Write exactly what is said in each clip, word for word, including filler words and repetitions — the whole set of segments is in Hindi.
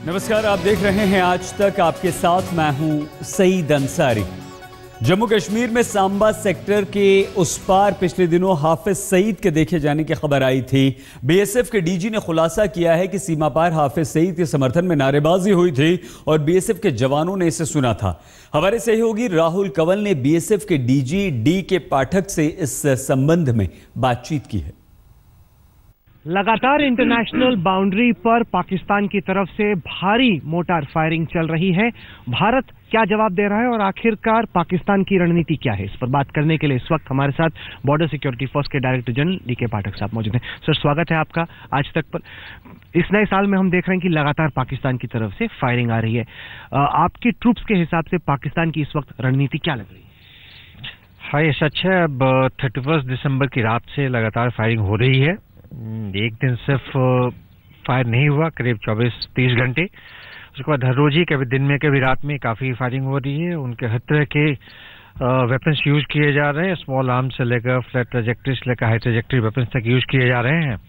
नमस्कार, आप देख रहे हैं आज तक। आपके साथ मैं हूं सईद अंसारी। जम्मू कश्मीर में सांबा सेक्टर के उस पार पिछले दिनों हाफिज सईद के देखे जाने की खबर आई थी। बीएसएफ के डीजी ने खुलासा किया है कि सीमा पार हाफिज सईद के समर्थन में नारेबाजी हुई थी और बीएसएफ के जवानों ने इसे सुना था। हमारे सहयोगी राहुल कंवल ने बीएसएफ के डीजी डी के पाठक से इस संबंध में बातचीत की है। लगातार इंटरनेशनल बाउंड्री पर पाकिस्तान की तरफ से भारी मोटार फायरिंग चल रही है। भारत क्या जवाब दे रहा है और आखिरकार पाकिस्तान की रणनीति क्या है, इस पर बात करने के लिए इस वक्त हमारे साथ बॉर्डर सिक्योरिटी फोर्स के director general D K Pathak साहब मौजूद हैं। सर, स्वागत है आपका आज तक पर। इस नए साल में हम देख रहे हैं कि लगातार पाकिस्तान की तरफ से फायरिंग आ रही है। आपकी ट्रूप्स के हिसाब से पाकिस्तान की इस वक्त रणनीति क्या लग रही है? हाँ, ये सच है। अब थर्टी फर्स्ट दिसंबर की रात से लगातार फायरिंग हो रही है। एक दिन सिर्फ फायर नहीं हुआ, करीब चौबीस तीस घंटे। उसके बाद हर रोज ही, कभी दिन में कभी रात में काफ़ी फायरिंग हो रही है। उनके हर तरह के वेपन्स यूज किए जा रहे हैं, स्मॉल आर्म से लेकर फ्लैट ट्रैजेक्टरी से लेकर हाई ट्रैजेक्टरी वेपन्स तक यूज किए जा रहे हैं।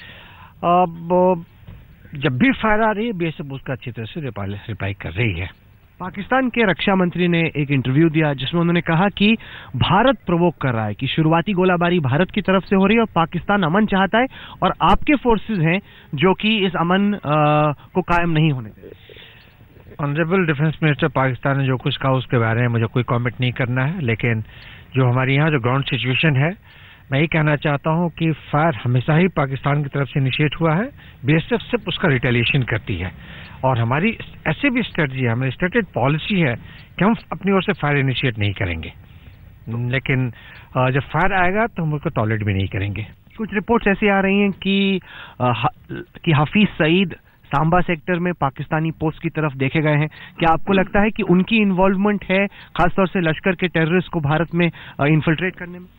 अब जब भी फायर आ रही है, बीएसएफ उसका अच्छी तरह से रिप्लाई कर रही है। पाकिस्तान के रक्षा मंत्री ने एक इंटरव्यू दिया जिसमें उन्होंने कहा कि भारत प्रोवोक कर रहा है, कि शुरुआती गोलाबारी भारत की तरफ से हो रही है और पाकिस्तान अमन चाहता है और आपके फोर्सेस हैं जो कि इस अमन आ, को कायम नहीं होने देते। ऑनरेबल डिफेंस मिनिस्टर पाकिस्तान ने जो कुछ कहा उसके बारे में मुझे कोई कमेंट नहीं करना है, लेकिन जो हमारे यहाँ जो ग्राउंड सिचुएशन है, मैं ये कहना चाहता हूँ कि फायर हमेशा ही पाकिस्तान की तरफ से इनिशिएट हुआ है। बीएसएफ सिर्फ उसका रिटेलिएशन करती है और हमारी ऐसे भी स्ट्रेटजी है, हमारी स्टेटेड पॉलिसी है कि हम अपनी ओर से फायर इनिशिएट नहीं करेंगे, लेकिन जब फायर आएगा तो हम उसको टॉलरेट भी नहीं करेंगे। कुछ रिपोर्ट्स ऐसी आ रही हैं कि हा, कि हाफिज सईद सांबा सेक्टर में पाकिस्तानी पोस्ट की तरफ देखे गए हैं। क्या आपको लगता है कि उनकी इन्वॉल्वमेंट है, खासतौर से लश्कर के टेररिस्ट को भारत में इन्फिल्ट्रेट करने में?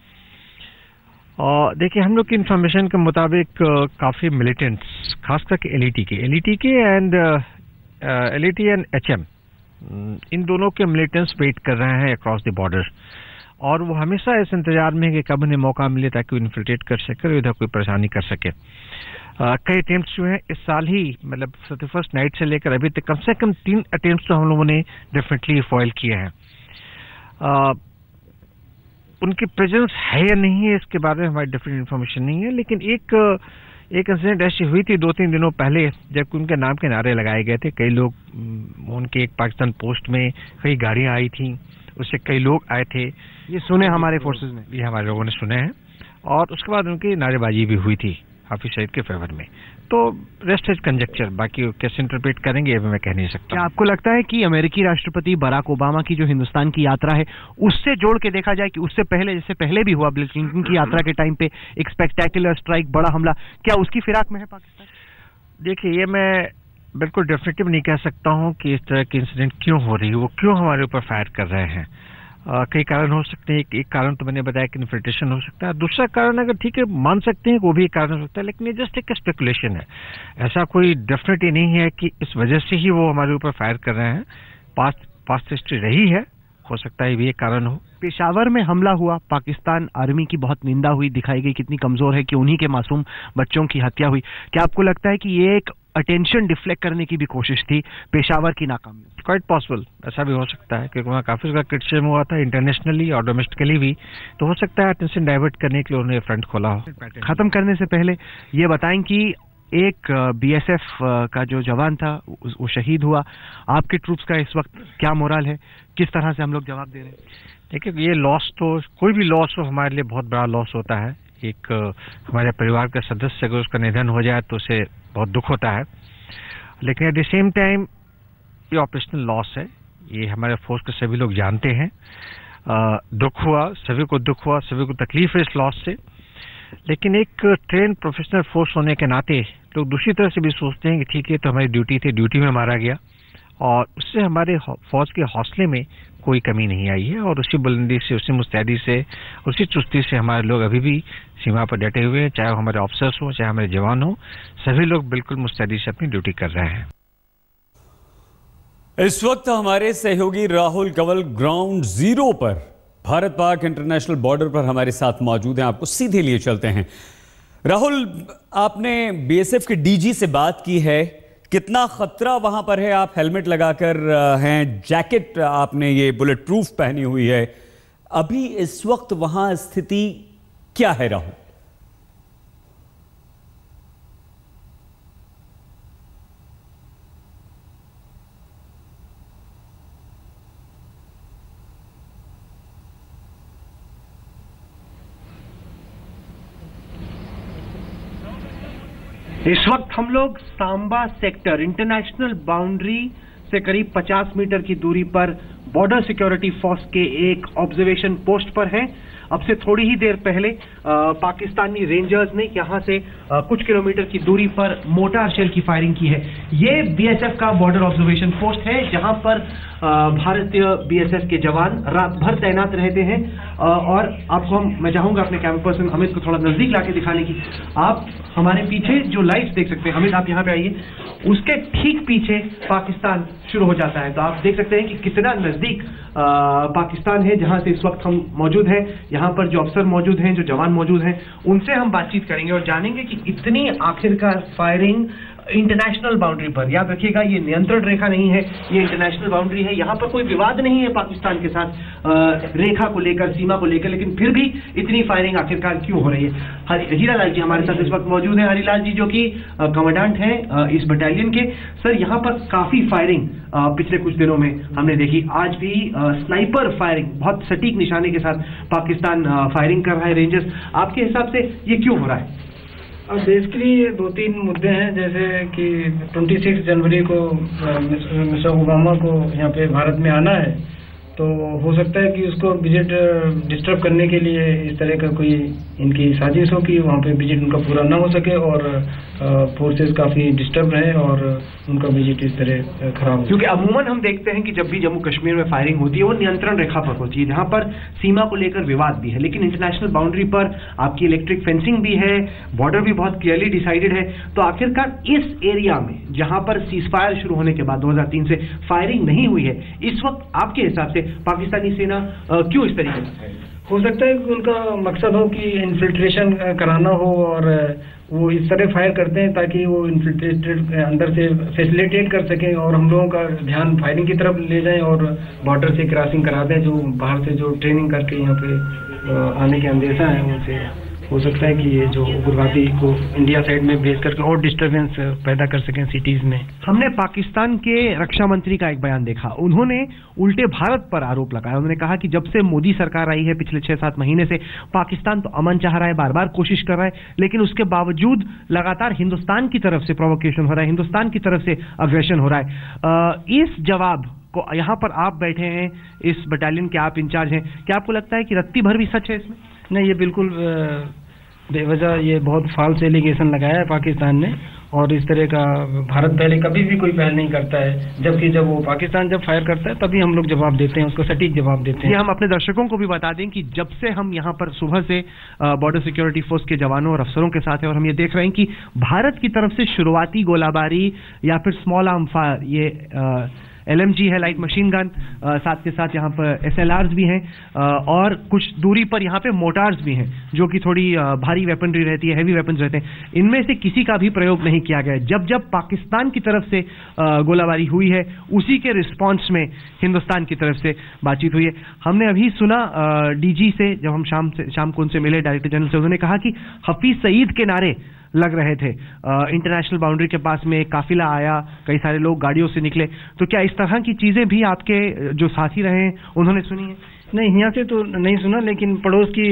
और देखिए, हम लोग की इंफॉर्मेशन के मुताबिक काफ़ी मिलिटेंट्स, खासकर के एलईटी के एलईटी के एंड एलईटी एंड एचएम, इन दोनों के मिलिटेंट्स वेट कर रहे हैं अक्रॉस द बॉर्डर और वो हमेशा इस इंतजार में है कि कब उन्हें मौका मिले ताकि वो इन्फिल्ट्रेट कर सके और इधर कोई परेशानी कर सके। uh, कई अटेम्प्ट्स जो हैं इस साल ही, मतलब थर्टी फर्स्ट नाइट से लेकर अभी तक कम से कम तीन अटेम्प्ट्स तो हम लोगों ने डेफिनेटली फॉइल किए हैं। uh, उनकी प्रेजेंस है या नहीं है इसके बारे में हमारी डेफिनेट इन्फॉर्मेशन नहीं है, लेकिन एक एक इंसिडेंट ऐसी हुई थी दो तीन दिनों पहले जब उनके नाम के नारे लगाए गए थे। कई लोग, उनके एक पाकिस्तान पोस्ट में कई गाड़ियां आई थी, उससे कई लोग आए थे। ये सुने हमारे फोर्सेज ने, ये हमारे लोगों ने सुने हैं और उसके बाद उनकी नारेबाजी भी हुई थी हाफिज सईद के फेवर में। तो रेस्ट इज कंजेक्चर, बाकी कैसे इंटरप्रेट करेंगे ये भी मैं कह नहीं सकता। क्या आपको लगता है कि अमेरिकी राष्ट्रपति बराक ओबामा की जो हिंदुस्तान की यात्रा है उससे जोड़ के देखा जाए कि उससे पहले, जैसे पहले भी हुआ बिल क्लिंटन की यात्रा के टाइम पे एक स्पेक्टेकुलर स्ट्राइक, बड़ा हमला, क्या उसकी फिराक में है पाकिस्तान? देखिए, ये मैं बिल्कुल डेफिनेटिव नहीं कह सकता हूँ कि इस तरह की इंसिडेंट क्यों हो रही है, वो क्यों हमारे ऊपर फायर कर रहे हैं। Uh, कई कारण हो सकते हैं। एक, एक कारण तो मैंने बताया कि इन्फिल्ट्रेशन हो सकता है। दूसरा कारण, अगर ठीक है मान सकते हैं, वो भी एक कारण हो सकता है, लेकिन ये जस्ट एक स्पेकुलेशन है। ऐसा कोई डेफिनेटली नहीं है कि इस वजह से ही वो हमारे ऊपर फायर कर रहे हैं। पास्ट पास्ट हिस्ट्री रही है, हो सकता है ये भी एक कारण हो। पेशावर में हमला हुआ, पाकिस्तान आर्मी की बहुत निंदा हुई, दिखाई गई कितनी कमजोर है कि उन्हीं के मासूम बच्चों की हत्या हुई। क्या आपको लगता है कि ये एक अटेंशन डिफ्लेक्ट करने की भी कोशिश थी पेशावर की नाकामी? क्वाइट पॉसिबल, ऐसा भी हो सकता है क्योंकि वहाँ काफी उसका क्रिटिसिज्म हुआ था इंटरनेशनली और डोमेस्टिकली भी, तो हो सकता है अटेंशन डाइवर्ट करने के लिए उन्होंने फ्रंट खोला हो। खत्म करने से पहले ये बताएं कि एक बीएसएफ का जो जवान था वो शहीद हुआ, आपके ट्रूप्स का इस वक्त क्या मोरल है, किस तरह से हम लोग जवाब दे रहे हैं? देखिए, ये लॉस तो, कोई भी लॉस हो हमारे लिए बहुत बड़ा लॉस होता है। एक हमारे परिवार का सदस्य अगर उसका निधन हो जाए तो उसे बहुत दुख होता है, लेकिन एट द सेम टाइम ये ऑपरेशनल लॉस है, ये हमारे फोर्स के सभी लोग जानते हैं। दुख हुआ, सभी को दुख हुआ, सभी को तकलीफ है इस लॉस से, लेकिन एक ट्रेन प्रोफेशनल फोर्स होने के नाते लोग दूसरी तरह से भी सोचते हैं कि ठीक है, तो हमारी ड्यूटी थी, ड्यूटी में मारा गया और उससे हमारे फौज के हौसले में कोई कमी नहीं आई है और उसी बुलंदी से, उसी मुस्तैदी से, उसी चुस्ती से हमारे लोग अभी भी सीमा पर डटे हुए हैं। चाहे वो हमारे ऑफिसर्स हो, चाहे हमारे जवान हो, सभी लोग बिल्कुल मुस्तैदी से अपनी ड्यूटी कर रहे हैं। इस वक्त हमारे सहयोगी राहुल कंवल ग्राउंड जीरो पर, भारत पाक इंटरनेशनल बॉर्डर पर हमारे साथ मौजूद हैं। आपको सीधे लिए चलते हैं। राहुल, आपने बीएसएफ के डीजी से बात की है, कितना खतरा वहां पर है? आप हेलमेट लगाकर हैं, जैकेट आपने ये बुलेट प्रूफ पहनी हुई है, अभी इस वक्त वहां स्थिति क्या है राहुल? इस वक्त हम लोग सांबा सेक्टर इंटरनेशनल बाउंड्री से करीब पचास मीटर की दूरी पर बॉर्डर सिक्योरिटी फोर्स के एक ऑब्जर्वेशन पोस्ट पर हैं। अब से थोड़ी ही देर पहले आ, पाकिस्तानी रेंजर्स ने यहां से आ, कुछ किलोमीटर की दूरी पर मोटार शेल की फायरिंग की है। ये बीएसएफ का बॉर्डर ऑब्जर्वेशन पोस्ट है जहां पर भारतीय बीएसएफ के जवान रात भर तैनात रहते हैं। आ, और आपको हम मैं चाहूंगा अपने कैमरा पर्सन अमित को थोड़ा नजदीक लाके दिखाने की। आप हमारे पीछे जो लाइट्स देख सकते हैं, अमित आप यहाँ पे आइए, उसके ठीक पीछे पाकिस्तान शुरू हो जाता है। तो आप देख सकते हैं कि कितना नजदीक पाकिस्तान है जहां से इस वक्त हम मौजूद हैं। यहाँ पर जो अफसर मौजूद हैं, जो जवान मौजूद हैं, उनसे हम बातचीत करेंगे और जानेंगे कि इतनी आखिरकार फायरिंग इंटरनेशनल बाउंड्री पर, याद रखिएगा ये नियंत्रण रेखा नहीं है, ये इंटरनेशनल बाउंड्री है। यहाँ पर कोई विवाद नहीं है पाकिस्तान के साथ रेखा को लेकर, सीमा को लेकर, लेकिन फिर भी इतनी फायरिंग आखिरकार क्यों हो रही है? हीरालाल जी हमारे साथ इस वक्त मौजूद हैं। हरीलाल जी जो कि कमांडेंट हैं इस बटालियन के। सर, यहाँ पर काफी फायरिंग पिछले कुछ दिनों में हमने देखी। आज भी स्नाइपर फायरिंग बहुत सटीक निशाने के साथ पाकिस्तान फायरिंग कर रहा है। रेंजर्स, आपके हिसाब से ये क्यों हो रहा है? अब बेसिकली ये दो तीन मुद्दे हैं, जैसे कि छब्बीस जनवरी को मिस्टर ओबामा को यहाँ पे भारत में आना है, तो हो सकता है कि उसको विजिट डिस्टर्ब करने के लिए इस तरह का कोई इनकी साजिश हो कि वहाँ पे विजिट उनका पूरा ना हो सके और फोर्सेस काफ़ी डिस्टर्ब रहे और उनका विजिट इस तरह खराब हो। क्योंकि अमूमन हम देखते हैं कि जब भी जम्मू कश्मीर में फायरिंग होती है वो नियंत्रण रेखा पर होती है, जहाँ पर सीमा को लेकर विवाद भी है, लेकिन इंटरनेशनल बाउंड्री पर आपकी इलेक्ट्रिक फेंसिंग भी है, बॉर्डर भी बहुत क्लियरली डिसाइडेड है। तो आखिरकार इस एरिया में जहाँ पर सीज फायर शुरू होने के बाद दो हजार तीन से फायरिंग नहीं हुई है, इस वक्त आपके हिसाब से पाकिस्तानी सेना क्यों इस तरीके से? हो सकता है कि उनका मकसद हो कि इन्फिल्ट्रेशन कराना हो और वो इस तरह फायर करते हैं ताकि वो इन्फिल्ट्रेटेड अंदर से फैसिलिटेट कर सकें और हम लोगों का ध्यान फायरिंग की तरफ ले जाएं और बॉर्डर से क्रॉसिंग करा दें। जो बाहर से जो ट्रेनिंग करके यहाँ पे आने के अंदेशा है उनसे हो सकता है कि ये जो उग्रवादी को इंडिया साइड में भेज करके और डिस्टर्बेंस पैदा कर सकें सिटीज में। हमने पाकिस्तान के रक्षा मंत्री का एक बयान देखा, उन्होंने उल्टे भारत पर आरोप लगाया। उन्होंने कहा कि जब से मोदी सरकार आई है पिछले छह सात महीने से पाकिस्तान तो अमन चाह रहा है, बार बार कोशिश कर रहा है, लेकिन उसके बावजूद लगातार हिंदुस्तान की तरफ से प्रोवोकेशन हो रहा है, हिंदुस्तान की तरफ से अग्रेशन हो रहा है। इस जवाब को यहाँ पर आप बैठे हैं, इस बटालियन के आप इंचार्ज हैं, क्या आपको लगता है कि रत्ती भर भी सच है इसमें? नहीं, ये बिल्कुल बेवजह ये बहुत फॉल्स एलिगेशन लगाया है पाकिस्तान ने और इस तरह का भारत पहले कभी भी कोई पहल नहीं करता है, जबकि जब वो पाकिस्तान जब फायर करता है तभी हम लोग जवाब देते हैं, उसको सटीक जवाब देते हैं। ये हम अपने दर्शकों को भी बता दें कि जब से हम यहाँ पर सुबह से बॉर्डर सिक्योरिटी फोर्स के जवानों और अफसरों के साथ हैं और हम ये देख रहे हैं कि भारत की तरफ से शुरुआती गोलाबारी या फिर स्मॉल आर्म फायर, ये आ, एल एम जी है, लाइट मशीन गन, साथ के साथ यहाँ पर एस एल आर्स भी हैं और कुछ दूरी पर यहाँ पे मोटार्स भी हैं जो कि थोड़ी भारी वेपनरी रहती है, हैवी वेपन्स रहते हैं। इनमें से किसी का भी प्रयोग नहीं किया गया। जब जब पाकिस्तान की तरफ से गोलाबारी हुई है उसी के रिस्पॉन्स में हिंदुस्तान की तरफ से बातचीत हुई है। हमने अभी सुना डीजी से, जब हम शाम से शाम को उनसे मिले, डायरेक्टर जनरल से, उन्होंने कहा कि हफीज सईद के नारे लग रहे थे। इंटरनेशनल बाउंड्री के पास में एक काफिला आया, कई सारे लोग गाड़ियों से निकले। तो क्या इस तरह की चीजें भी आपके जो साथी रहे हैं उन्होंने सुनी है? नहीं, यहाँ से तो नहीं सुना, लेकिन पड़ोस की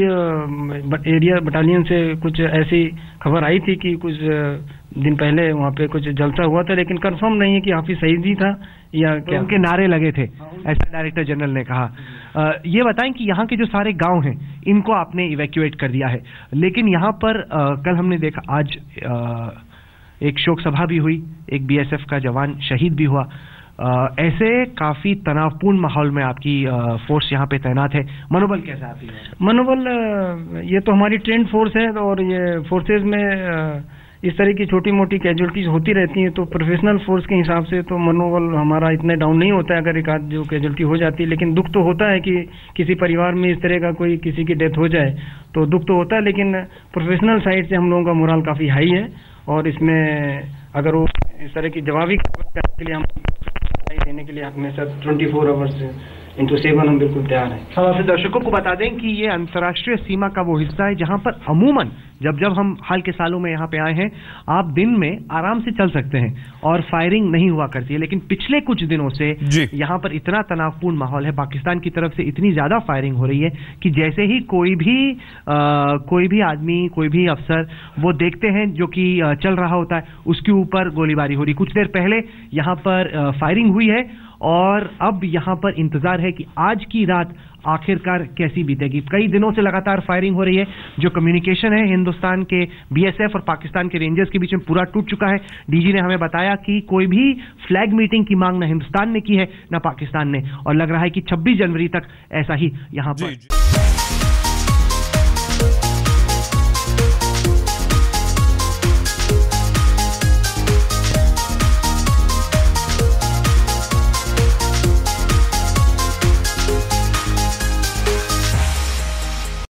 एरिया बटालियन से कुछ ऐसी खबर आई थी कि कुछ दिन पहले वहाँ पे कुछ जलसा हुआ था, लेकिन कंफर्म नहीं है कि हाफिज सईद ही था या क्या। उनके नारे लगे थे, ऐसा डायरेक्टर जनरल ने कहा। आ, ये बताएं कि यहाँ के जो सारे गांव हैं इनको आपने इवैक्यूएट कर दिया है, लेकिन यहाँ पर आ, कल हमने देखा, आज आ, एक शोक सभा भी हुई, एक बी एस एफ का जवान शहीद भी हुआ। आ, ऐसे काफी तनावपूर्ण माहौल में आपकी आ, फोर्स यहाँ पे तैनात है, मनोबल कैसा है? मनोबल, ये तो हमारी ट्रेंड फोर्स है और ये फोर्सेज में आ, इस तरह की छोटी मोटी कैजुअलिटीज होती रहती हैं, तो प्रोफेशनल फोर्स के हिसाब से तो मनोबल हमारा इतना डाउन नहीं होता है अगर एक आध जो कैजुअलिटी हो जाती है। लेकिन दुख तो होता है कि किसी परिवार में इस तरह का कोई किसी की डेथ हो जाए तो दुख तो होता है, लेकिन प्रोफेशनल साइड से हम लोगों का मोरल काफ़ी हाई है और इसमें अगर वो इस तरह की जवाबी के लिए हम देने के लिए हमेशा twenty four hours into seven हम बिल्कुल तैयार हैं। हम अपने दर्शकों को बता दें कि ये अंतर्राष्ट्रीय सीमा का वो हिस्सा है जहां पर अमूमन जब जब हम हाल के सालों में यहाँ पे आए हैं, आप दिन में आराम से चल सकते हैं और फायरिंग नहीं हुआ करती है, लेकिन पिछले कुछ दिनों से यहाँ पर इतना तनावपूर्ण माहौल है, पाकिस्तान की तरफ से इतनी ज्यादा फायरिंग हो रही है कि जैसे ही कोई भी आ, कोई भी आदमी, कोई भी अफसर वो देखते हैं जो कि चल रहा होता है, उसके ऊपर गोलीबारी हो रही। कुछ देर पहले यहाँ पर फायरिंग हुई है और अब यहाँ पर इंतजार है कि आज की रात आखिरकार कैसी बीतेगी। कई दिनों से लगातार फायरिंग हो रही है, जो कम्युनिकेशन है हिंदुस्तान के बीएसएफ और पाकिस्तान के रेंजर्स के बीच में पूरा टूट चुका है। डीजी ने हमें बताया कि कोई भी फ्लैग मीटिंग की मांग न हिंदुस्तान ने की है न पाकिस्तान ने, और लग रहा है कि छब्बीस जनवरी तक ऐसा ही यहाँ पर